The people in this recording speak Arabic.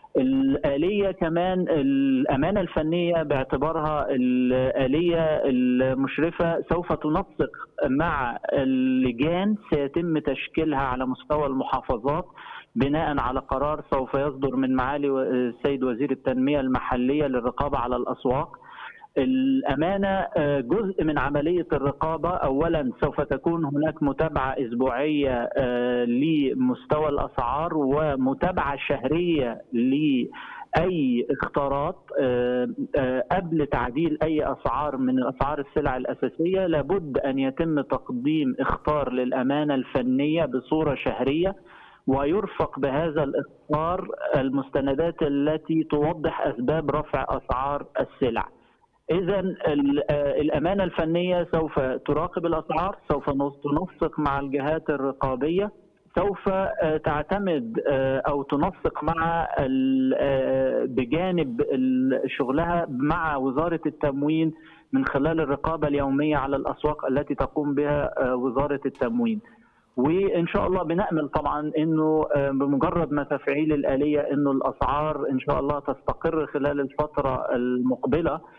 الآلية كمان الأمانة الفنية باعتبارها الآلية المشرفة سوف تنسق مع اللجان سيتم تشكيلها على مستوى المحافظات بناء على قرار سوف يصدر من معالي السيد وزير التنمية المحلية للرقابة على الأسواق. الأمانة جزء من عملية الرقابة. أولا سوف تكون هناك متابعة أسبوعية لمستوى الأسعار ومتابعة شهرية لأي اختارات قبل تعديل أي أسعار من أسعار السلع الأساسية. لابد أن يتم تقديم اختار للأمانة الفنية بصورة شهرية، ويرفق بهذا الإخطار المستندات التي توضح أسباب رفع أسعار السلع. إذا الأمانة الفنية سوف تراقب الأسعار، سوف تنسق مع الجهات الرقابية، سوف تعتمد أو تنسق مع بجانب شغلها مع وزارة التموين من خلال الرقابة اليومية على الأسواق التي تقوم بها وزارة التموين. وإن شاء الله بنأمل طبعا أنه بمجرد ما تفعيل الآلية أنه الأسعار إن شاء الله تستقر خلال الفترة المقبلة.